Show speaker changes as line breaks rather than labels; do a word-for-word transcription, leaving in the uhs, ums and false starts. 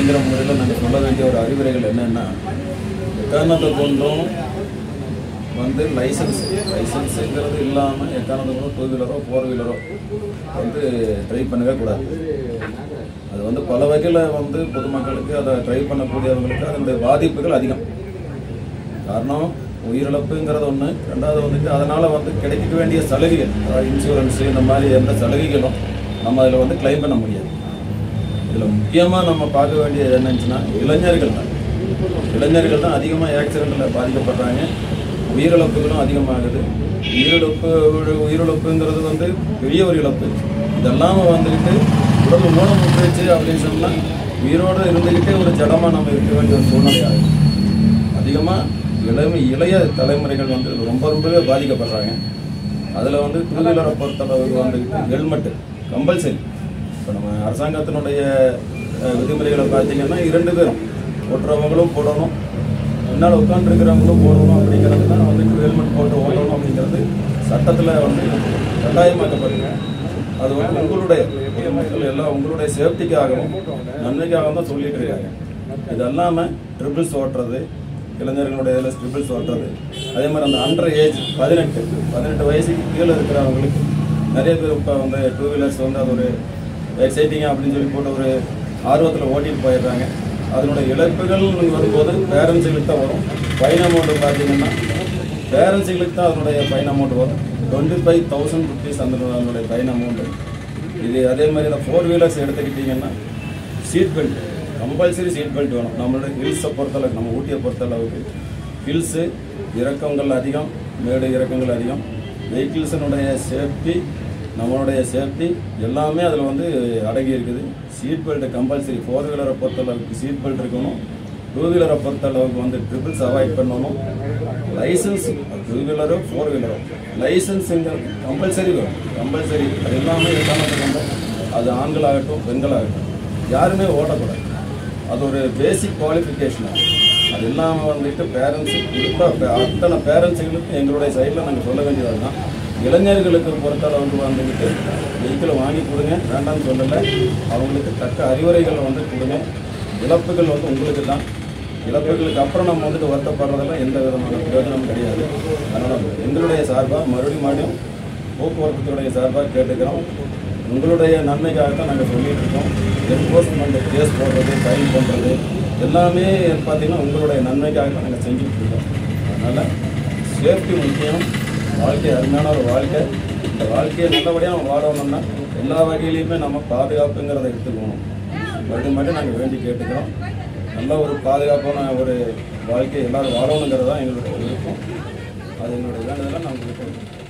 அப்படிங்கிற முறையில் நாங்கள் சொல்ல வேண்டிய ஒரு அறிவுரைகள் என்னென்னா, எக்காரணத்தை கொண்டும் வந்து லைசன்ஸ் லைசன்ஸுங்கிறது இல்லாமல் எக்காரணத்தை கொண்டும் டூ வீலரோ ஃபோர் வீலரோ வந்து ட்ரைவ் பண்ணவே கூடாது. அது வந்து பல வகையில் வந்து பொதுமக்களுக்கு அதை ட்ரைவ் பண்ணக்கூடியவங்களுக்கு அதனுடைய பாதிப்புகள் அதிகம். காரணம் உயிரிழப்புங்கிறது ஒன்று, ரெண்டாவது வந்துட்டு அதனால் வந்து கிடைக்க வேண்டிய சலுகைகள், இன்சூரன்ஸு இந்த மாதிரி எந்த சலுகைகளும் நம்ம அதில் வந்து கிளைம் பண்ண முடியாது. இதில் முக்கியமாக நம்ம பார்க்க வேண்டியது என்னச்சுன்னா, இளைஞர்கள் தான் இளைஞர்கள் தான் அதிகமாக ஆக்சிடெண்ட்டில் பாதிக்கப்படுறாங்க. உயிரிழப்புகளும் அதிகமாகுது. உயிரிழப்பு உயிரிழப்புங்கிறது வந்து பெரிய ஒரு இழப்பு. இதெல்லாம் வந்துக்கிட்டு உடல் மூலம் முற்றுச்சு அப்படின்னு சொன்னால் உயிரோடு இருந்துக்கிட்டே ஒரு ஜடமாக நம்ம இருக்க வேண்டிய ஒரு சூழ்நிலை ஆகுது. அதிகமாக இளமை இளைய தலைமுறைகள் வந்து ரொம்ப ரொம்பவே பாதிக்கப்படுறாங்க. அதில் வந்து டூ வீலரை பொறுத்தளவுக்கு வந்துக்கிட்டு ஹெல்மெட்டு கம்பல்சரி. இப்போ நம்ம அரசாங்கத்தினுடைய விதிமுறைகளை பார்த்தீங்கன்னா இரண்டு பேரும் ஓட்டுறவங்களும் போடணும், முன்னால் உட்காந்துருக்கிறவங்களும் போடணும் அப்படிங்கிறது தான் வந்துட்டு ஹெல்மெட் போட்டு ஓடணும் அப்படிங்கிறது சட்டத்தில் வந்து கட்டாயமாக்கப்படுங்க. அது வந்து உங்களுடைய பொதுமக்கள் எல்லாம் உங்களுடைய சேஃப்டிக்காகவும் நன்மைக்காகவும் தான் சொல்லிட்டு இருக்காங்க. இது இல்லாமல் ட்ரிபிள்ஸ் ஓட்டுறது, இளைஞர்களுடைய இதில் ட்ரிபிள்ஸ் ஓட்டுறது, அதே மாதிரி அந்த அண்டர் ஏஜ் பதினெட்டு பதினெட்டு வயசுக்கு கீழே இருக்கிறவங்களுக்கு நிறைய பேர் இப்போ வந்து டூ வீலர்ஸ் வந்து அது ஒரு எக்ஸைட்டிங்காக அப்படின்னு சொல்லி போட்டு ஒரு ஆர்வத்தில் ஓட்டிட்டு போயிடுறாங்க. அதனுடைய இழப்புகள் வரும்போது பேரண்ட்ஸுகளுக்கு தான் வரும். ஃபைன் அமௌண்ட்டு பார்த்தீங்கன்னா பேரண்ட்ஸுகளுக்கு தான் அதனுடைய ஃபைன் அமௌண்ட் வரும். டுவெண்ட்டி ஃபைவ் தௌசண்ட் ருபீஸ் அந்த அதனுடைய ஃபைன் அமௌண்ட்டு. இது அதே மாதிரி இந்த ஃபோர் வீலர்ஸ் எடுத்துக்கிட்டிங்கன்னா seat belt compulsory seat belt வேணும். நம்மளோட ஹில்ஸை பொறுத்தளவுக்கு, நம்ம ஊட்டியை பொறுத்தளவுக்கு ஹில்ஸு இறக்கங்கள் அதிகம், மேடு இறக்கங்கள் அதிகம். வெஹிக்கிள்ஸினுடைய சேஃப்டி, நம்மளுடைய சேஃப்டி எல்லாமே அதில் வந்து அடங்கி இருக்குது. Seat belt compulsory. ஃபோர் வீலரை பொறுத்தளவுக்கு சீட் பெல்ட் இருக்கணும். டூ வீலரை பொறுத்தளவுக்கு வந்து ட்ரிபிள்ஸ் அவாய்ட் பண்ணணும். லைசன்ஸ் டூ வீலரோ ஃபோர் வீலரோ லைசன்ஸுங்கிறது கம்பல்சரி வேணும். கம்பல்சரி அது எல்லாமே எல்லாமே அது ஆண்களாகட்டும் பெண்களாகட்டும் யாருமே ஓட்டக்கூடாது. அது ஒரு பேசிக் குவாலிஃபிகேஷன். அது இல்லாமல் வந்துட்டு பேரண்ட்ஸு கொடுத்தா அத்தனை பேரண்ட்ஸுகளுக்கு எங்களுடைய சைடில் நாங்கள் சொல்ல வேண்டியது தான். இளைஞர்களுக்கு பொறுத்தளவுக்கு வந்துக்கிட்டு வெஹிக்கிளை வாங்கி கொடுங்க, வேண்டாம்னு சொல்லலை. அவங்களுக்கு தக்க அறிவுரைகளை வந்து கொடுங்க. இழப்புகள் வந்து உங்களுக்கு தான். இழப்புகளுக்கு அப்புறம் நம்ம வந்துட்டு வருத்தப்படுறதெல்லாம் எந்த விதமான பிரயோஜனமும் கிடையாது. அதனால் எங்களுடைய சார்பாக மறுபடியும் மறுபடியும் போக்குவரத்துடைய சார்பாக கேட்டுக்கிறோம். உங்களுடைய நன்மைக்காக தான் நாங்கள் சொல்லிகிட்டு இருக்கோம். என்ஃபோர்ஸ்மெண்ட் கேஸ் போடுறது, ஃபைன் பண்ணுறது எல்லாமே பார்த்திங்கன்னா உங்களுடைய நன்மைக்காக தான் நாங்கள் செஞ்சுட்டு இருக்கோம். அதனால் சேஃப்டி முக்கியம். வாழ்க்கை அருமையான ஒரு வாழ்க்கை. இந்த வாழ்க்கையை நல்லபடியாக நம்ம வாழணும்னா எல்லா வகையிலையுமே நம்ம பாதுகாப்புங்கிறத எடுத்துக்கணும். மறுபடியும் மட்டும் நாங்கள் வேண்டி கேட்டுக்கிறோம். நல்ல ஒரு பாதுகாப்பான ஒரு வாழ்க்கை எல்லோரும் வாழணுங்கிறது தான் எங்களுடைய விருப்பம். அது எங்களுடைய வேண்டுதலாக நாங்கள் விருப்பம்.